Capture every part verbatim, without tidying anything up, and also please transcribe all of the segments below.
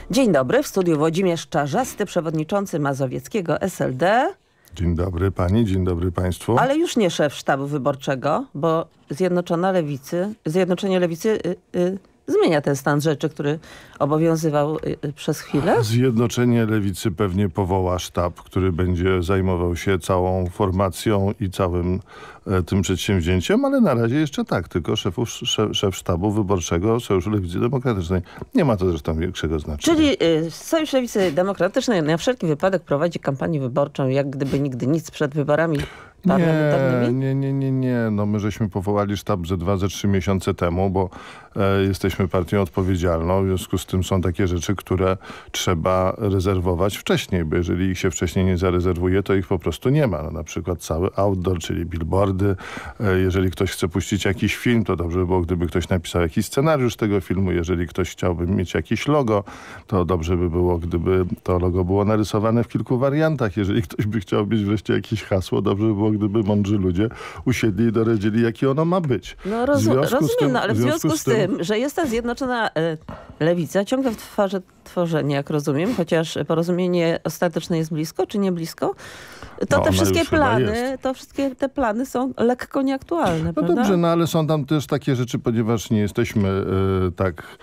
Dzień dobry, w studiu Włodzimierz Czarzasty, przewodniczący Mazowieckiego S L D. Dzień dobry pani, dzień dobry państwu. Ale już nie szef sztabu wyborczego, bo Zjednoczona Lewicy, Zjednoczenie Lewicy y, y, zmienia ten stan rzeczy, który obowiązywał y, y, przez chwilę. Zjednoczenie Lewicy pewnie powoła sztab, który będzie zajmował się całą formacją i całym e, tym przedsięwzięciem, ale na razie jeszcze tak, tylko szefów, szef, szef sztabu wyborczego Sojuszu Lewicy Demokratycznej. Nie ma to zresztą większego znaczenia. Czyli y, Sojusz Lewicy Demokratycznej na wszelki wypadek prowadzi kampanię wyborczą, jak gdyby nigdy nic przed wyborami parlamentarnymi? Nie, nie, nie, nie, nie. No my żeśmy powołali sztab ze dwa, ze trzy miesiące temu, bo e, jesteśmy partią odpowiedzialną. W związku z tym są takie rzeczy, które trzeba rezerwować wcześniej, bo jeżeli ich się wcześniej nie zarezerwuje, to ich po prostu nie ma. No, na przykład cały outdoor, czyli billboardy. E, jeżeli ktoś chce puścić jakiś film, to dobrze by było, gdyby ktoś napisał jakiś scenariusz tego filmu. Jeżeli ktoś chciałby mieć jakieś logo, to dobrze by było, gdyby to logo było narysowane w kilku wariantach. Jeżeli ktoś by chciał mieć wreszcie jakieś hasło, dobrze by było, gdyby mądrzy ludzie usiedli i doradzili, jakie ono ma być. No rozum, rozumiem, tym, no, ale w związku, w związku z tym, tym, że jest ta Zjednoczona e, Lewica ciągle w twarzy tworzenia, jak rozumiem, chociaż porozumienie ostateczne jest blisko, czy nie blisko, to no, te wszystkie plany, to wszystkie te plany są lekko nieaktualne, No prawda? dobrze, no ale są tam też takie rzeczy, ponieważ nie jesteśmy e, tak...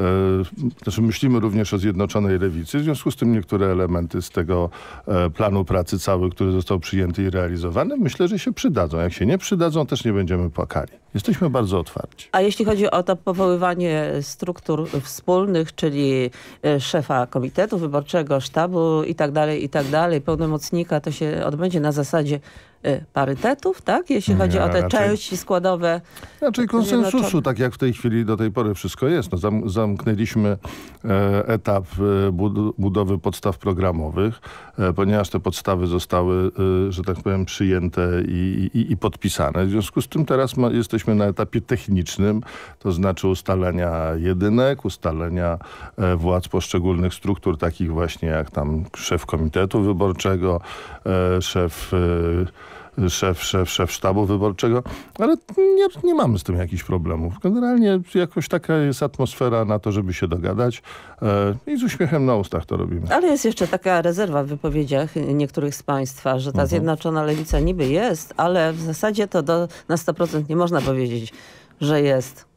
E, znaczy myślimy również o Zjednoczonej Lewicy, w związku z tym niektóre elementy z tego e, planu pracy cały, który został przyjęty i realizowany, myślę, że się przydadzą. Jak się nie przydadzą, też nie będziemy płakali. Jesteśmy bardzo otwarci. A jeśli chodzi o to powoływanie struktur wspólnych, czyli e, szefa komitetu wyborczego, sztabu i tak dalej, i tak dalej, pełnomocnika, to się odbędzie na zasadzie e, parytetów, tak? Jeśli Nie, chodzi o te raczej, części składowe. Raczej konsensusu, tak jak w tej chwili do tej pory wszystko jest. No, zam, zamknęliśmy e, etap e, bud budowy podstaw programowych, e, ponieważ te podstawy zostały, e, że tak powiem, przyjęte i, i, i podpisane. W związku z tym teraz ma, jesteśmy na etapie technicznym, to znaczy ustalenia jedynek, ustalenia e, władz poszczególnych struktur, takich właśnie jak tam szef komitetu wyborczego, e, szef... E, Szef, szef, szef sztabu wyborczego, ale nie, nie mamy z tym jakichś problemów. Generalnie jakoś taka jest atmosfera na to, żeby się dogadać e, i z uśmiechem na ustach to robimy. Ale jest jeszcze taka rezerwa w wypowiedziach niektórych z państwa, że ta mhm. Zjednoczona Lewica niby jest, ale w zasadzie to do, na sto procent nie można powiedzieć, że jest.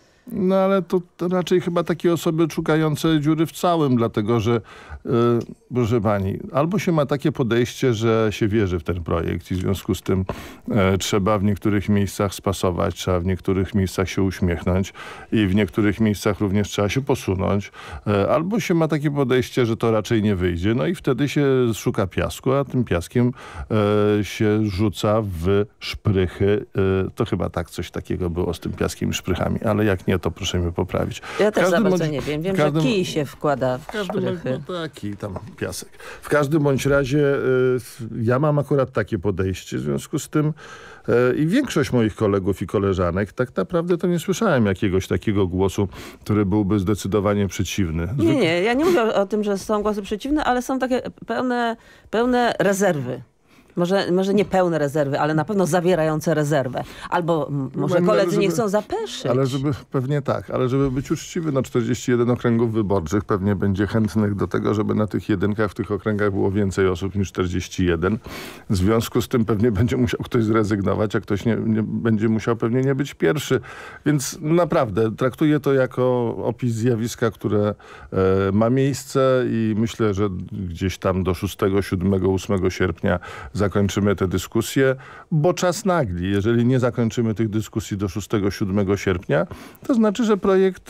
No ale to, to raczej chyba takie osoby szukające dziury w całym, dlatego że, yy, proszę pani, albo się ma takie podejście, że się wierzy w ten projekt i w związku z tym e, trzeba w niektórych miejscach spasować, trzeba w niektórych miejscach się uśmiechnąć i w niektórych miejscach również trzeba się posunąć, e, albo się ma takie podejście, że to raczej nie wyjdzie, no i wtedy się szuka piasku, a tym piaskiem e, się rzuca w szprychy. E, to chyba tak coś takiego było z tym piaskiem i szprychami, ale jak nie, to proszę mnie poprawić. Ja też za bardzo nie wiem. Wiem, każdym, że kij się wkłada w każdym, szprychy. No taki tam piasek. W każdym bądź razie y, ja mam akurat takie podejście, w związku z tym y, i większość moich kolegów i koleżanek, tak naprawdę to nie słyszałem jakiegoś takiego głosu, który byłby zdecydowanie przeciwny. Zwykle... Nie, nie, ja nie mówię o, o tym, że są głosy przeciwne, ale są takie pełne, pełne rezerwy. Może, może nie pełne rezerwy, ale na pewno zawierające rezerwę. Albo może no, koledzy żeby, nie chcą zapeszyć. Ale żeby, pewnie tak, ale żeby być uczciwy, no czterdzieści jeden okręgów wyborczych pewnie będzie chętnych do tego, żeby na tych jedynkach, w tych okręgach było więcej osób niż czterdzieści jeden. W związku z tym pewnie będzie musiał ktoś zrezygnować, a ktoś nie, nie, będzie musiał pewnie nie być pierwszy. Więc naprawdę traktuję to jako opis zjawiska, które e, ma miejsce i myślę, że gdzieś tam do szóstego, siódmego, ósmego sierpnia zakończymy tę dyskusję, bo czas nagli. Jeżeli nie zakończymy tych dyskusji do szóstego, siódmego sierpnia, to znaczy, że projekt,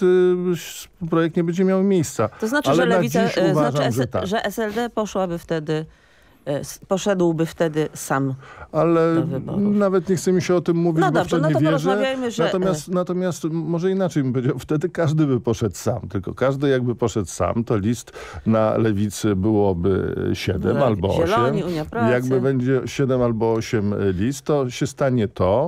projekt nie będzie miał miejsca. To znaczy, ale że Lewica, uważam, znaczy, że, tak. że S L D poszłaby wtedy, poszedłby wtedy sam ale do wyborów. Nawet nie chce mi się o tym mówić, no bo dobrze, w to no nie to wierzę. że... Natomiast, natomiast może inaczej bym powiedział, wtedy każdy by poszedł sam. Tylko każdy jakby poszedł sam, to list na lewicy byłoby siedem albo Zieloni, osiem. Unia Pracy. Jakby będzie siedem albo osiem list, to się stanie to,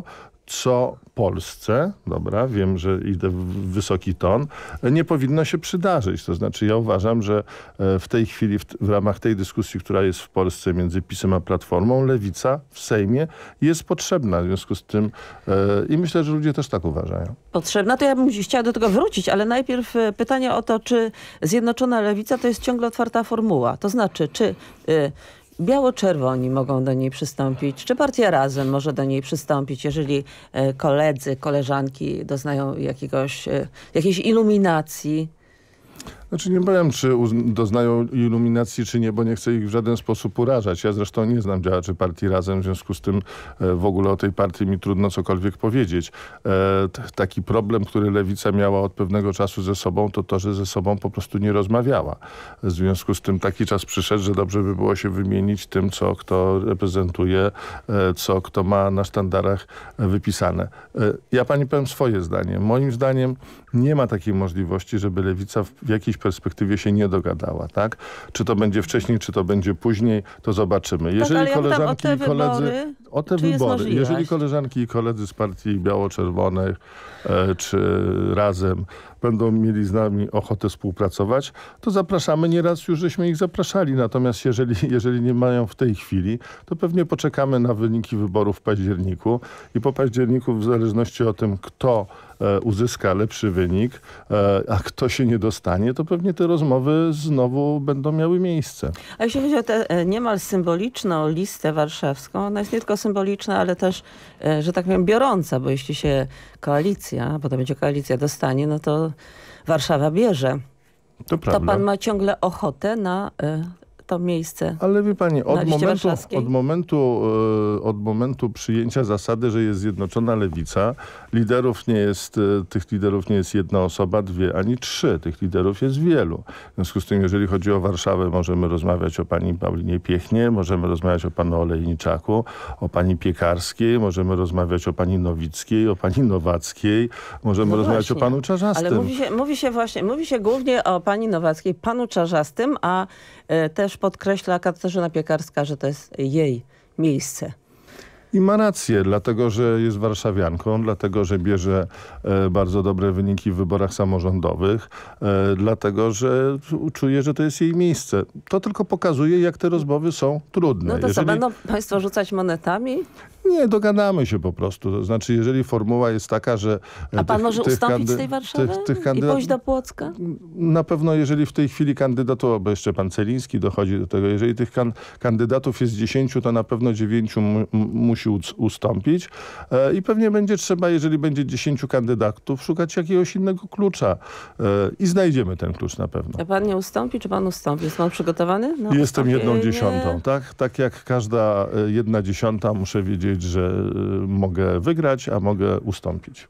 co Polsce, dobra, wiem, że idę w wysoki ton, nie powinno się przydarzyć. To znaczy ja uważam, że w tej chwili, w, w ramach tej dyskusji, która jest w Polsce między PiS-em a Platformą, lewica w Sejmie jest potrzebna. W związku z tym e, i myślę, że ludzie też tak uważają. Potrzebna, to ja bym chciała do tego wrócić, ale najpierw pytanie o to, czy Zjednoczona Lewica to jest ciągle otwarta formuła. To znaczy, czy y, biało-czerwoni mogą do niej przystąpić, czy Partia Razem może do niej przystąpić, jeżeli y, koledzy, koleżanki doznają jakiegoś, y, jakiejś iluminacji. Znaczy nie powiem, czy doznają iluminacji, czy nie, bo nie chcę ich w żaden sposób urażać. Ja zresztą nie znam działaczy Partii Razem, w związku z tym e, w ogóle o tej partii mi trudno cokolwiek powiedzieć. E, t, taki problem, który Lewica miała od pewnego czasu ze sobą, to to, że ze sobą po prostu nie rozmawiała. W związku z tym taki czas przyszedł, że dobrze by było się wymienić tym, co kto reprezentuje, e, co kto ma na sztandarach wypisane. E, ja pani powiem swoje zdanie. Moim zdaniem nie ma takiej możliwości, żeby Lewica w, w jakiejś perspektywie się nie dogadała, tak? Czy to będzie wcześniej, czy to będzie później, to zobaczymy. Jeżeli tak, ale koleżanki ja o te i koledzy... wybory, o te wybory. Jeżeli koleżanki i koledzy z partii biało-czerwonych e, czy Razem będą mieli z nami ochotę współpracować, to zapraszamy. Nieraz już żeśmy ich zapraszali. Natomiast jeżeli, jeżeli nie mają w tej chwili, to pewnie poczekamy na wyniki wyborów w październiku i po październiku, w zależności od tym, kto e, uzyska lepszy wynik, e, a kto się nie dostanie, to pewnie te rozmowy znowu będą miały miejsce. A jeśli chodzi o tę e, niemal symboliczną listę warszawską, ona jest nie tylko symboliczna, ale też, e, że tak powiem, biorąca, bo jeśli się koalicja, bo to będzie koalicja, dostanie, no to Warszawa bierze. To prawda. To pan ma ciągle ochotę na y, to miejsce. Ale wie pani, od momentu, warszawskiej? od, momentu, y, od momentu przyjęcia zasady, że jest Zjednoczona Lewica, liderów nie jest, y, tych liderów nie jest jedna osoba, dwie, ani trzy. Tych liderów jest wielu. W związku z tym, jeżeli chodzi o Warszawę, możemy rozmawiać o pani Paulinie Piechnie, możemy rozmawiać o panu Olejniczaku, o pani Piekarskiej, możemy rozmawiać o pani Nowickiej, o pani Nowackiej, możemy no rozmawiać właśnie. o panu Czarzastym. Ale mówi się, mówi się właśnie, mówi się głównie o pani Nowackiej, panu Czarzastym, a y, też podkreśla Katarzyna Piekarska, że to jest jej miejsce. I ma rację, dlatego że jest warszawianką, dlatego że bierze e, bardzo dobre wyniki w wyborach samorządowych, e, dlatego że czuje, że to jest jej miejsce. To tylko pokazuje, jak te rozmowy są trudne. No to Jeżeli... co, będą państwo rzucać monetami? Nie, dogadamy się po prostu. To znaczy, jeżeli formuła jest taka, że... A pan tych, może tych ustąpić kandy- z tej Warszawy tych, tych i kandydat- pójść do Płocka? Na pewno, jeżeli w tej chwili kandydatu, bo jeszcze pan Celiński dochodzi do tego, jeżeli tych kan kandydatów jest dziesięciu, to na pewno dziewięciu mu musi ustąpić e, i pewnie będzie trzeba, jeżeli będzie dziesięciu kandydatów, szukać jakiegoś innego klucza e, i znajdziemy ten klucz na pewno. A pan nie ustąpi, czy pan ustąpi? Jest pan przygotowany? No, Jestem jedną ustąpienie. dziesiątą, tak? Tak jak każda e, jedna dziesiąta muszę wiedzieć, że e, mogę wygrać, a mogę ustąpić.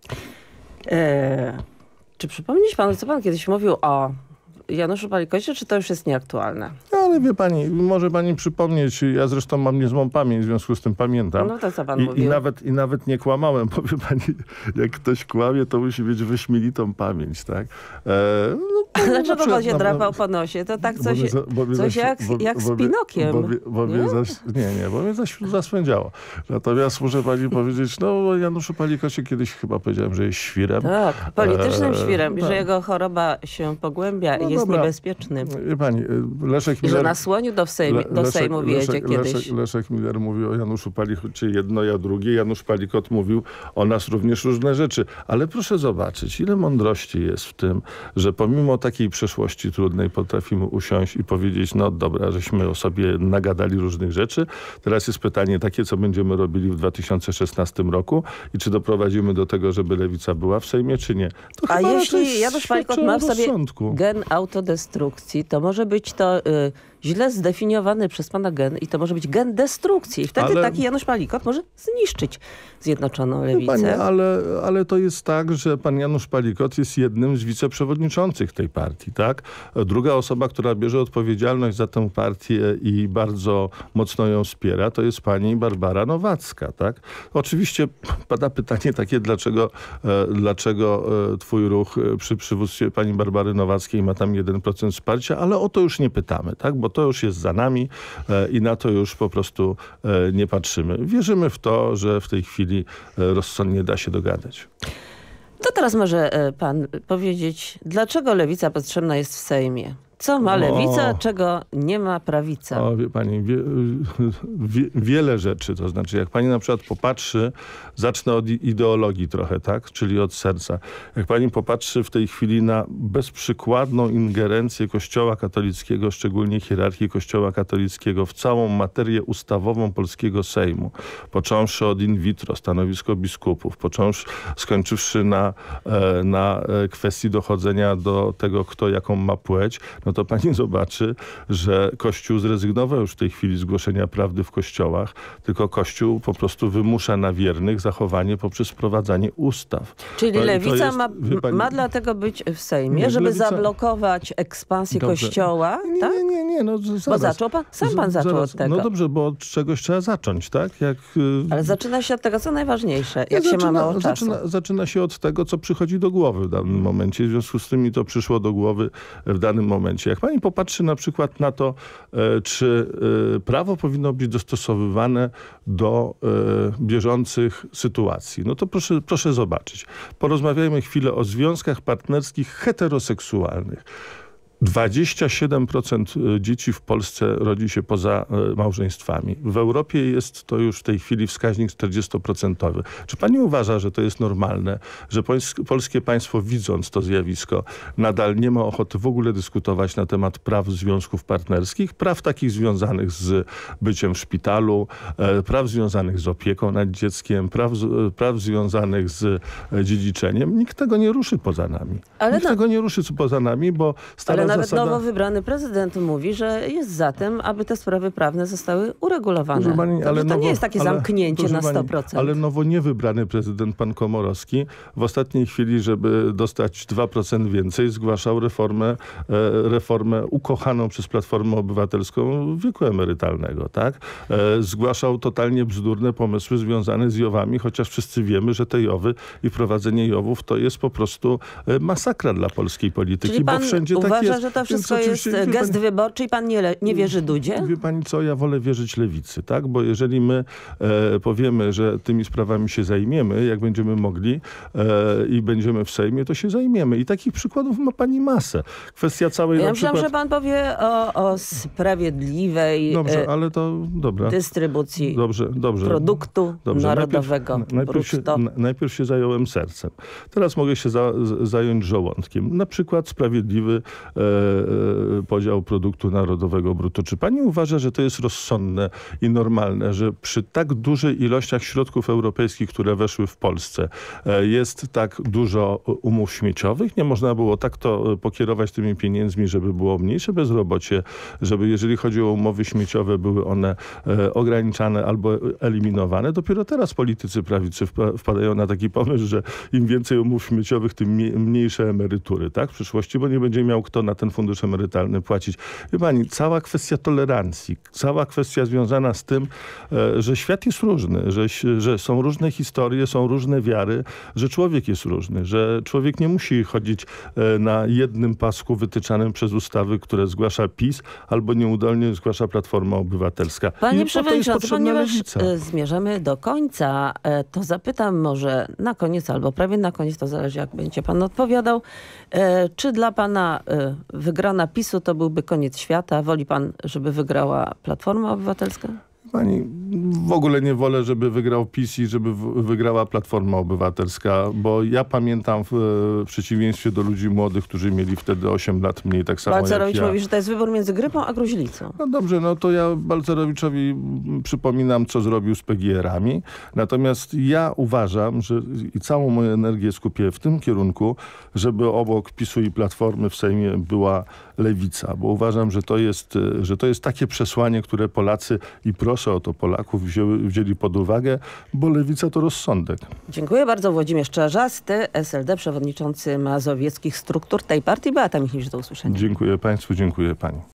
E, czy przypomnieć panu, co pan kiedyś mówił o Januszu Palikocie, czy to już jest nieaktualne? Ale wie pani, może pani przypomnieć, ja zresztą mam niezłą pamięć, w związku z tym pamiętam. No to co pan I, mówił? I, nawet, I nawet nie kłamałem, bo wie pani, jak ktoś kłamie, to musi mieć wyśmienitą pamięć, tak? E, no, Dlaczego przykład, pan się no, drapał po nosie? To tak bo coś, mnie za- bo mnie coś zaś- jak, bo- jak bo z mnie- Pinokiem. Bo, mnie- bo mnie Nie? zaś, nie, nie, bo mnie zaś zasłędziało. Natomiast muszę pani powiedzieć, no Januszu Palikocie kiedyś chyba powiedziałem, że jest świrem. Tak, politycznym E, świrem, tak. że jego choroba się pogłębia No i jest dobra. niebezpieczny. Wie pani, Leszek I że Miller... na słoniu do, Sejm, Le- do Sejmu wjedzie Leszek, kiedyś. Leszek, Leszek Miller mówił o Januszu Palikocie jedno, ja drugie. Janusz Palikot mówił o nas również różne rzeczy. Ale proszę zobaczyć, ile mądrości jest w tym, że pomimo takiej przeszłości trudnej potrafimy usiąść i powiedzieć, no dobra, żeśmy o sobie nagadali różnych rzeczy. Teraz jest pytanie takie, co będziemy robili w dwa tysiące szesnastym roku i czy doprowadzimy do tego, żeby Lewica była w Sejmie, czy nie. To A chyba jeśli raczej Janusz Palikot świadczy ma o w sobie rozsądku. gen autodestrukcji, to może być to y, źle zdefiniowany przez pana gen i to może być gen destrukcji. I wtedy Ale- taki Janusz Palikot może zniszczyć Zjednoczoną Wie Lewicę. Pani, ale, ale to jest tak, że pan Janusz Palikot jest jednym z wiceprzewodniczących tej partii, tak? Druga osoba, która bierze odpowiedzialność za tę partię i bardzo mocno ją wspiera, to jest pani Barbara Nowacka, tak? Oczywiście pada pytanie takie, dlaczego, e, dlaczego e, twój ruch e, przy przywództwie pani Barbary Nowackiej ma tam jeden procent wsparcia, ale o to już nie pytamy, tak? Bo To już jest za nami i na to już po prostu nie patrzymy. Wierzymy w to, że w tej chwili rozsądnie da się dogadać. To teraz może pan powiedzieć, dlaczego lewica potrzebna jest w Sejmie? Co ma lewica, o, czego nie ma prawica? O, wie pani, wie, wie, wiele rzeczy. To znaczy, jak pani na przykład popatrzy, zacznę od ideologii trochę, tak? Czyli od serca. Jak pani popatrzy w tej chwili na bezprzykładną ingerencję Kościoła katolickiego, szczególnie hierarchii Kościoła katolickiego w całą materię ustawową polskiego Sejmu, począwszy od in vitro, stanowisko biskupów, począwszy, skończywszy na, na kwestii dochodzenia do tego, kto jaką ma płeć, no to pani zobaczy, że Kościół zrezygnował już w tej chwili z głoszenia prawdy w kościołach, tylko Kościół po prostu wymusza na wiernych zachowanie poprzez wprowadzanie ustaw. Czyli to, lewica to jest, ma, pani, ma dlatego być w Sejmie, nie, żeby lewica... zablokować ekspansję Dobrze. Kościoła? Nie, tak? nie, nie. nie no, zaraz. Bo zaczął pan? Sam pan zaczął zaraz. od tego. No dobrze, bo od czegoś trzeba zacząć, tak? Jak, Ale zaczyna się od tego, co najważniejsze, jak zaczyna, się ma mało czasu. Zaczyna, zaczyna się od tego, co przychodzi do głowy w danym momencie. W związku z tym mi to przyszło do głowy w danym momencie. Jak pani popatrzy na przykład na to, czy prawo powinno być dostosowywane do bieżących sytuacji. No to proszę, proszę zobaczyć. Porozmawiajmy chwilę o związkach partnerskich heteroseksualnych. dwadzieścia siedem procent dzieci w Polsce rodzi się poza małżeństwami. W Europie jest to już w tej chwili wskaźnik czterdziestoprocentowy. Czy pani uważa, że to jest normalne, że polskie państwo, widząc to zjawisko, nadal nie ma ochoty w ogóle dyskutować na temat praw związków partnerskich, praw takich związanych z byciem w szpitalu, praw związanych z opieką nad dzieckiem, praw, praw związanych z dziedziczeniem? Nikt tego nie ruszy poza nami. Ale Nikt no... tego nie ruszy poza nami, bo stara nawet zasada... nowo wybrany prezydent mówi, że jest za tym, aby te sprawy prawne zostały uregulowane. Pani, ale to nowo, nie jest takie ale, zamknięcie na sto procent. Pani, ale nowo niewybrany prezydent, pan Komorowski, w ostatniej chwili, żeby dostać dwa procent więcej, zgłaszał reformę, e, reformę ukochaną przez Platformę Obywatelską wieku emerytalnego. Tak? E, zgłaszał totalnie bzdurne pomysły związane z jowami, chociaż wszyscy wiemy, że te jowy i wprowadzenie jowów to jest po prostu masakra dla polskiej polityki. Czyli pan bo wszędzie uważa, tak jest, że to wszystko jest gest pani, wyborczy i pan nie, nie wierzy Dudzie? Wie pani co, ja wolę wierzyć lewicy, tak? Bo jeżeli my e, powiemy, że tymi sprawami się zajmiemy, jak będziemy mogli e, i będziemy w Sejmie, to się zajmiemy. I takich przykładów ma pani masę. Kwestia całej ja na myślałam, przykład... że pan powie o, o sprawiedliwej dobrze, e, ale to, dobra. dystrybucji dobrze, dobrze. produktu dobrze. narodowego. Najpierw, najpierw, się, najpierw się zająłem sercem. Teraz mogę się za, zająć żołądkiem. Na przykład sprawiedliwy e, e, podział produktu narodowego brutto. Czy pani uważa, że to jest rozsądne i normalne, że przy tak dużej ilościach środków europejskich, które weszły w Polsce, e, jest tak dużo umów śmieciowych? Nie można było tak to pokierować tymi pieniędzmi, żeby było mniejsze bezrobocie, żeby jeżeli chodzi o umowy śmieciowe, były one e, ograniczane albo eliminowane. Dopiero teraz politycy prawicy wpadają na taki pomysł, że im więcej umów śmieciowych, tym mniejsze emerytury, tak? W przyszłości, bo nie będzie miał kto na ten fundusz emerytalny płacić. Wie pani, cała kwestia tolerancji, cała kwestia związana z tym, e, że świat jest różny, że, że są różne historie, są różne wiary, że człowiek jest różny, że człowiek nie musi chodzić e, na jednym pasku wytyczanym przez ustawy, które zgłasza PiS, albo nieudolnie zgłasza Platforma Obywatelska. Panie I przewodniczący, ponieważ lewica. zmierzamy do końca, to zapytam może na koniec, albo prawie na koniec, to zależy jak będzie pan odpowiadał, czy dla pana wygrana PiSu to byłby koniec świata? Woli pan, żeby wygrała Platforma Obywatelska? Pani, w ogóle nie wolę, żeby wygrał PiS i żeby wygrała Platforma Obywatelska, bo ja pamiętam w, w przeciwieństwie do ludzi młodych, którzy mieli wtedy osiem lat mniej, tak samo Balcerowicz jak ja. mówi, że to jest wybór między grypą a gruźlicą. No dobrze, no to ja Balcerowiczowi przypominam, co zrobił z P G R-ami. Natomiast ja uważam, że i całą moją energię skupię w tym kierunku, żeby obok PiSu i Platformy w Sejmie była lewica, bo uważam, że to jest, że to jest takie przesłanie, które Polacy, i proszę o to Polaków, wzięły, wzięli pod uwagę, bo lewica to rozsądek. Dziękuję bardzo. Włodzimierz Czarzasty, S L D, przewodniczący mazowieckich struktur tej partii. Beata Michniewicz, do usłyszenia. Dziękuję państwu, dziękuję pani.